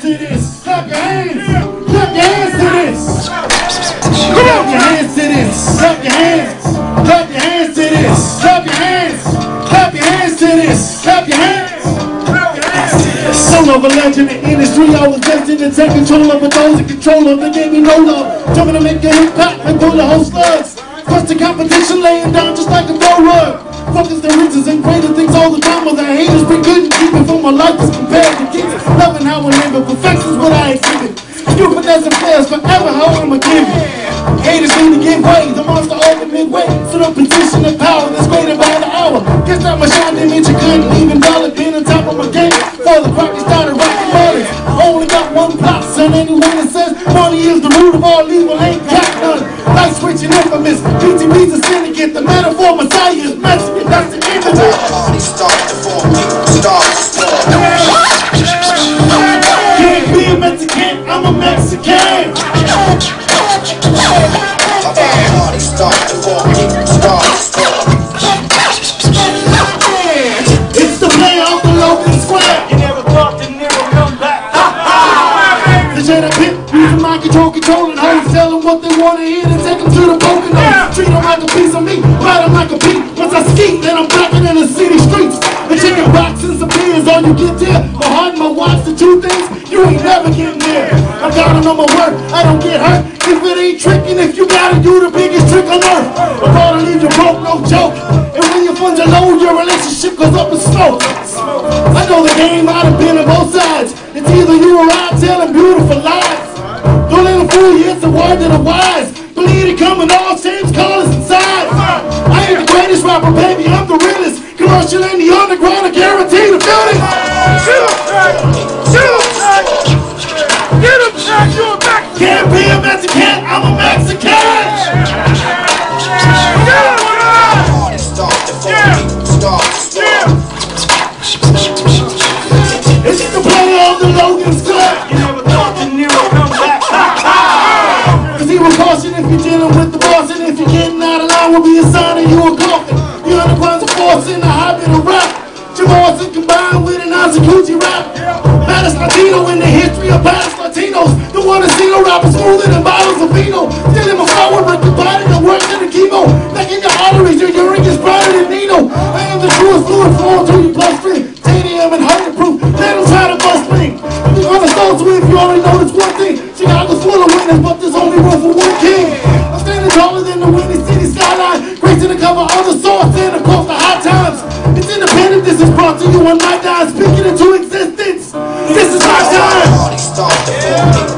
hands to this. Clap your hands. Clap your hands to this. Clap your hands to this. Clap your hands. Clap your hands to this. Clap your hands. Clap your hands to this. Clap your hands. Son of a legend in the industry, I was destined to take control over those in control of. They gave me no love. Jumping to make a hip hop and throw the whole slugs. Crush the competition, laying down just like a throw rug. Focus the riches and greater things all the time. While the haters been good and keeping for my life is compared to kids. Loving how I live, perfection's what I exhibit. You finesse and players forever, how I'ma give it. Haters need to give way, the monster over midway. So the position of power that's greater by the hour. Guess that my shine image you couldn't even dollar being on top of my game. For the crackers started rocking bullets. Only got one plot, son. Anyone that says money is the root of all evil ain't got none. Light switching infamous, PTB's a syndicate. The metaphor Messiah is Mexican, that's the image. Party start to form, people start to storm. Can't be a Mexican, I'm a Mexican. Party start to form, people start to storm. It's the player of the local square. You never thought Dinero come back. The jet up hit, using my controlling hoes, tell them what they want to hear and take them to the Poconos. Treat them like a piece of meat, ride them like a beat. Once I ski, then I'm rapping in the city streets. The chicken box and some beers, all you get there. My heart and my watch, the two things, you ain't never getting there. I gotta know my work, I don't get hurt. If it ain't tricking, if you gotta do the biggest trick on earth. I'm gonna leave you broke, no joke. And when your funds are low, your relationship goes up in smoke. I know the game, I done been on both sides. It's either you or I telling beautiful lies. Don't let them fool you, it's a word to the wise. Believe it coming all shapes, colors, and size. I ain't the greatest rapper, baby, I'm the realest. Commercial in the underground, I guarantee the building. Get him, Jack, you're back. Can't be a Mexican, I'm a Mexican. Party start to form, people start to storm. It's the player of the Logan's Club. You never thought Dinero come back. Cause he was caution if you're dealing with the boss. And if you're getting out of line, will be a sign of you a coffin. The underground's a force in the hobby of rap. Jamal's combined with an Aztec rap. Baddest Latino in the history of baddest Latinos. The one to see no rapper smoother than bottles of vino. Still in my flower, but the body that works in the chemo. Making your arteries, your urine gets brighter than Nino. I am the truest fluid flowing through your bloodstream. Titanium and 100 proof, they don't try to bust me. The other souls with, if you already know this one thing. Chicago's full of winners, but there's only room for one king. I'm standing taller than the windy city skyline. Gracing the cover of the source and across the high times. It's independent, this is brought to you on my dime. Speaking into existence, this is my time. Party start to form,